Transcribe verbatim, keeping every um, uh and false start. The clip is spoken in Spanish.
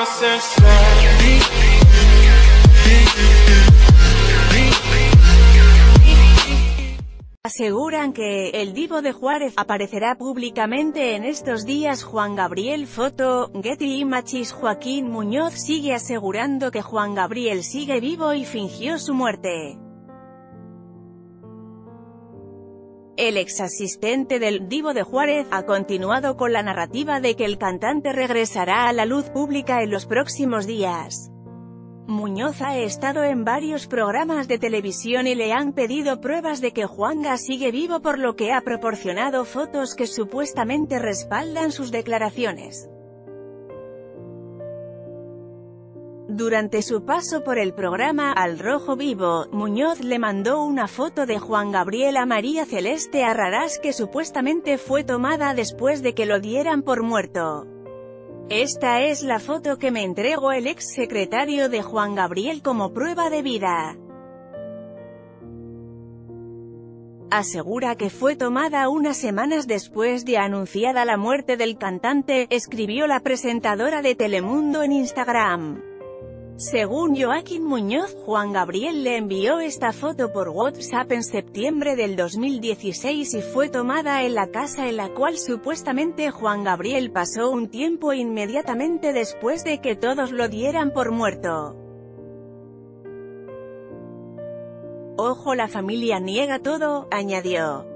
Aseguran que el Divo de Juárez aparecerá públicamente en estos días. Juan Gabriel. Foto, Getty Images. Joaquín Muñoz sigue asegurando que Juan Gabriel sigue vivo y fingió su muerte. El ex asistente del Divo de Juárez ha continuado con la narrativa de que el cantante regresará a la luz pública en los próximos días. Muñoz ha estado en varios programas de televisión y le han pedido pruebas de que Juanga sigue vivo, por lo que ha proporcionado fotos que supuestamente respaldan sus declaraciones. Durante su paso por el programa Al Rojo Vivo, Muñoz le mandó una foto de Juan Gabriel a María Celeste Arrarás que supuestamente fue tomada después de que lo dieran por muerto. Esta es la foto que me entregó el ex secretario de Juan Gabriel como prueba de vida. Asegura que fue tomada unas semanas después de anunciada la muerte del cantante, escribió la presentadora de Telemundo en Instagram. Según Joaquín Muñoz, Juan Gabriel le envió esta foto por WhatsApp en septiembre del dos mil dieciséis y fue tomada en la casa en la cual supuestamente Juan Gabriel pasó un tiempo inmediatamente después de que todos lo dieran por muerto. Ojo, la familia niega todo, añadió.